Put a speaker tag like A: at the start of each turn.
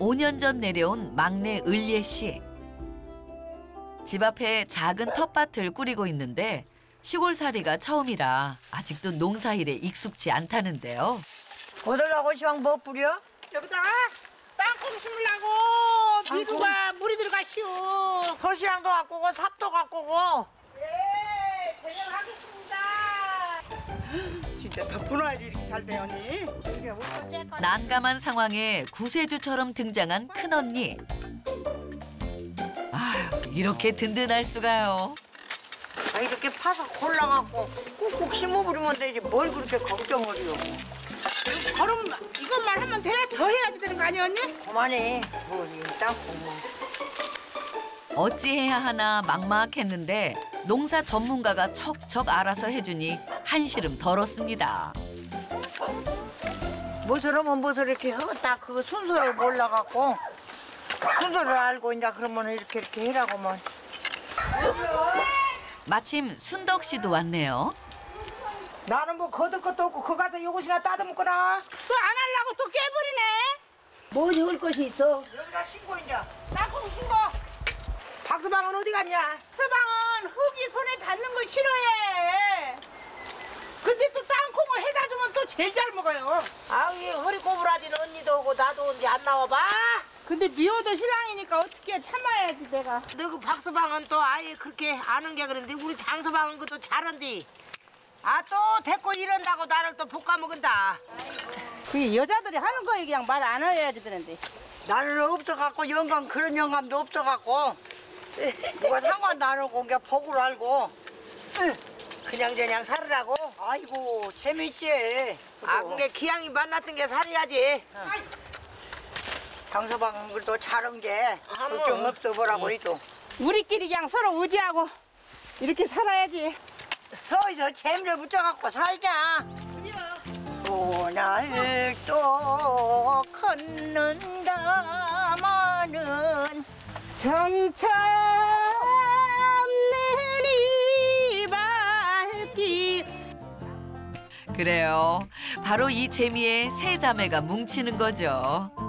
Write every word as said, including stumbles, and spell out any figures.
A: 오 년 전 내려온 막내 을예 씨. 집 앞에 작은 텃밭을 꾸리고 있는데 시골살이가 처음이라 아직도 농사일에 익숙지 않다는데요.
B: 어딜 가고 시방 뭐 뿌려?
C: 여기다가 땅콩 심으려고 비료가 물이 들어가시오.
B: 허시랑도 갖고 오고 삽도 갖고 오고.
C: 네, 대령하겠습니다. 진짜 덮어놔야지 이렇게 잘 돼, 언니.
A: 난감한 상황에 구세주처럼 등장한 큰언니. 아휴, 이렇게 든든할 수가요.
B: 아, 이렇게 파서 골라갖고 꾹꾹 심어버리면 되지 뭘 그렇게 걱정을 해요.
C: 걸음 이것만 하면 돼? 더 해야 되는 거 아니야, 언니?
B: 그만해. 뭐 이 땅콩.
A: 어찌해야 하나 막막했는데 농사 전문가가 척척 알아서 해주니 한시름 덜었습니다.
B: 뭐처럼 뭐서 이렇게 하겠다 그거 순서를 몰라갖고 순서를 알고 이제 그러면 이렇게 이렇게 해라고만.
A: 마침 순덕 씨도 왔네요.
C: 나는 뭐 거들 것도 없고 거 가서 요것이나 따듬거나 또 안 하려고 또 깨버리네.
B: 뭐 해올 것이 있어? 여기다 신고 이제.
C: 땅콩 신고. 박서방은 어디 갔냐? 서방은 흙이 손에 닿는 걸 싫어해. 근데 또 땅콩을 해다 주면 또 제일 잘 먹어요.
B: 아우 이 허리 꼬부라진 언니도 오고 나도 언제 안 나와봐?
C: 근데 미워도 신랑이니까 어떻게 참아야지 내가.
B: 너 그 박서방은 또 아예 그렇게 아는 게 그런데 우리 장서방은 그것도 잘한디. 아 또 데리고 이런다고 나를 또 볶아먹은다.
C: 그게 여자들이 하는 거에 그냥 말 안 해야지 되는데.
B: 나는 없어갖고 영감 그런 영감도 없어갖고 누가 상관도 안 하고 그냥 복으로 알고 그냥 저냥 살으라고. 아이고 재밌지. 아 그게 기왕이 만났던 게 살아야지. 장서방은 그래도 잘한 게 걱정 없어 보라고 해도.
C: 우리끼리 그냥 서로 의지하고 이렇게 살아야지.
B: 서서 재미를 붙여갖고 살자. 오늘도 걷는다마는
C: 정처 없는 이 발길.
A: 그래요. 바로 이 재미에 세 자매가 뭉치는 거죠.